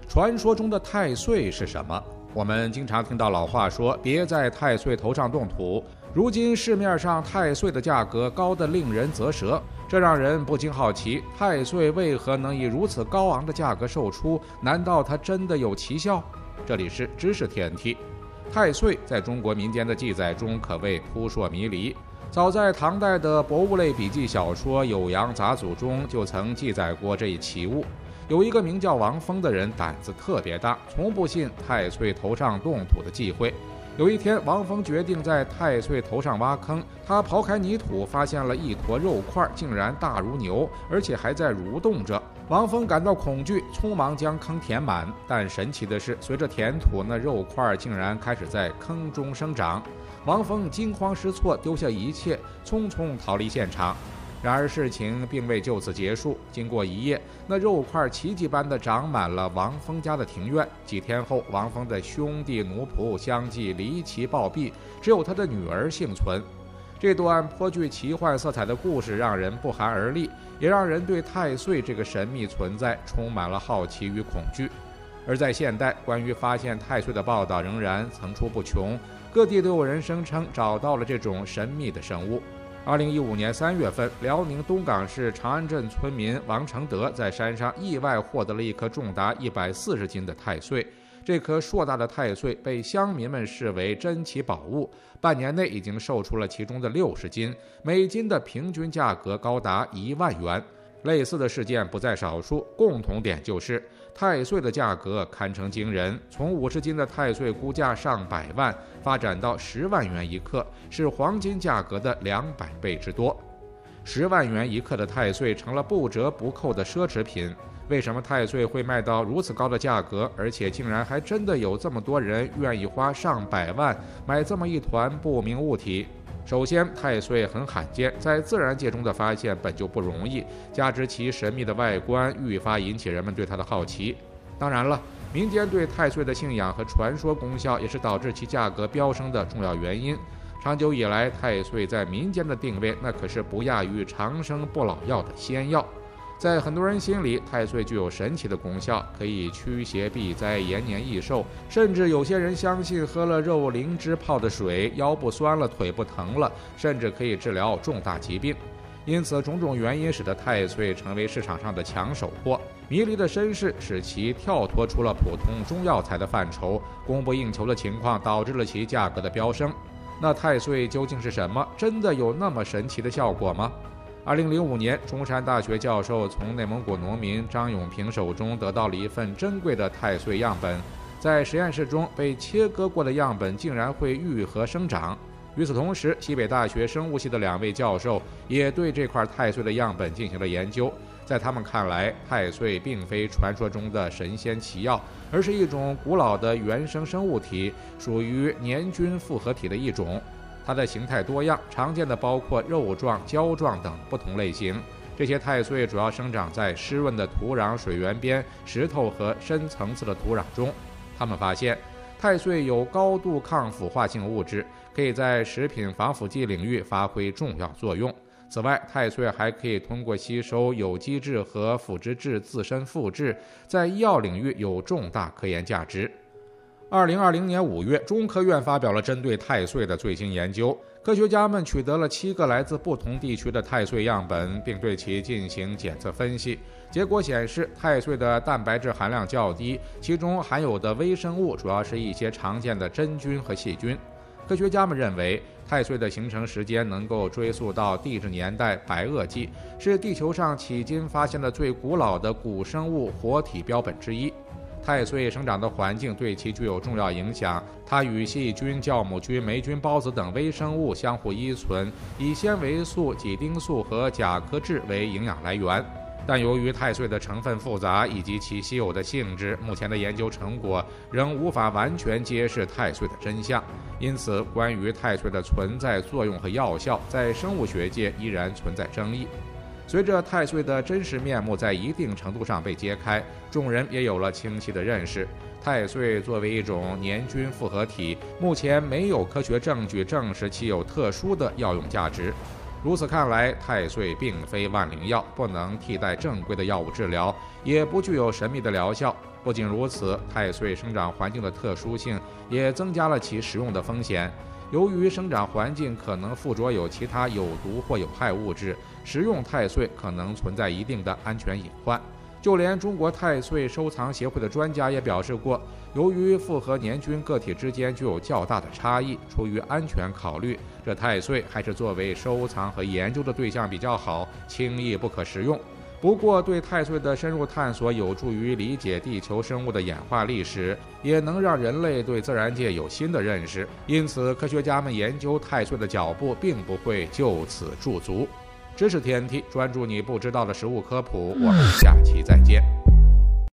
传说中的太岁是什么？我们经常听到老话说别在太岁头上动土，如今市面上太岁的价格高得令人啧舌，这让人不禁好奇，太岁为何能以如此高昂的价格售出？难道它真的有奇效？这里是知识 TNT。 太岁在中国民间的记载中可谓扑朔迷离，早在唐代的博物类笔记小说《酉阳杂俎》中就曾记载过这一奇物。有一个名叫王峰的人胆子特别大，从不信太岁头上动土的忌讳。有一天，王峰决定在太岁头上挖坑，他刨开泥土，发现了一坨肉块，竟然大如牛，而且还在蠕动着。王峰感到恐惧，匆忙将坑填满。但神奇的是，随着填土，那肉块竟然开始在坑中生长。王峰惊慌失措，丢下一切，匆匆逃离现场。然而事情并未就此结束，经过一夜，那肉块奇迹般地长满了王峰家的庭院。几天后，王峰的兄弟奴仆相继离奇暴毙，只有他的女儿幸存。这段颇具奇幻色彩的故事让人不寒而栗，也让人对太岁这个神秘存在充满了好奇与恐惧。而在现代，关于发现太岁的报道仍然层出不穷，各地都有人声称找到了这种神秘的生物。2015年3月份，辽宁东港市长安镇村民王承德在山上意外获得了一颗重达140斤的太岁。这颗硕大的太岁被乡民们视为珍奇宝物，半年内已经售出了其中的60斤，每斤的平均价格高达1万元。类似的事件不在少数，共同点就是太岁的价格堪称惊人，从50斤的太岁估价上百万，发展到10万元一克，是黄金价格的200倍之多。10万元一克的太岁成了不折不扣的奢侈品。为什么太岁会卖到如此高的价格，而且竟然还真的有这么多人愿意花上百万买这么一团不明物体？首先，太岁很罕见，在自然界中的发现本就不容易，加之其神秘的外观愈发引起人们对它的好奇。当然了，民间对太岁的信仰和传说功效也是导致其价格飙升的重要原因。长久以来，太岁在民间的定位那可是不亚于长生不老药的仙药。在很多人心里，太岁具有神奇的功效，可以驱邪避灾、延年益寿，甚至有些人相信喝了肉灵芝泡的水，腰不酸了，腿不疼了，甚至可以治疗重大疾病。因此，种种原因使得太岁成为市场上的抢手货。迷离的身世使其跳脱出了普通中药材的范畴，供不应求的情况导致了其价格的飙升。那太岁究竟是什么？真的有那么神奇的效果吗？2005年，中山大学教授从内蒙古农民张永平手中得到了一份珍贵的太岁样本，在实验室中被切割过的样本竟然会愈合生长。与此同时，西北大学生物系的2位教授也对这块太岁的样本进行了研究。在他们看来，太岁并非传说中的神仙奇药，而是一种古老的原生生物体，属于年菌复合体的一种。它的形态多样，常见的包括肉状、胶状等不同类型。这些太岁主要生长在湿润的土壤水源边、石头和深层次的土壤中。他们发现，太岁有高度抗腐化性物质，可以在食品防腐剂领域发挥重要作用。此外，太岁还可以通过吸收有机质和腐殖质自身复制，在医药领域有重大科研价值。2020年5月，中科院发表了针对太岁的最新研究。科学家们取得了7个来自不同地区的太岁样本，并对其进行检测分析。结果显示，太岁的蛋白质含量较低，其中含有的微生物主要是一些常见的真菌和细菌。科学家们认为，太岁的形成时间能够追溯到地质年代白垩纪，是地球上迄今发现的最古老的古生物活体标本之一。太岁生长的环境对其具有重要影响，它与细菌、酵母菌、霉菌孢子等微生物相互依存，以纤维素、己丁素和甲壳质为营养来源。但由于太岁的成分复杂以及其稀有的性质，目前的研究成果仍无法完全揭示太岁的真相。因此，关于太岁的存在、作用和药效，在生物学界依然存在争议。随着太岁的真实面目在一定程度上被揭开，众人也有了清晰的认识。太岁作为一种年菌复合体，目前没有科学证据证实其有特殊的药用价值。 如此看来，太岁并非万灵药，不能替代正规的药物治疗，也不具有神秘的疗效。不仅如此，太岁生长环境的特殊性也增加了其食用的风险。由于生长环境可能附着有其他有毒或有害物质，食用太岁可能存在一定的安全隐患。就连中国太岁收藏协会的专家也表示过，由于复合年均个体之间具有较大的差异，出于安全考虑，这太岁还是作为收藏和研究的对象比较好，轻易不可食用。不过，对太岁的深入探索有助于理解地球生物的演化历史，也能让人类对自然界有新的认识。因此，科学家们研究太岁的脚步并不会就此驻足。知识天梯专注你不知道的食物科普，我们下期再见。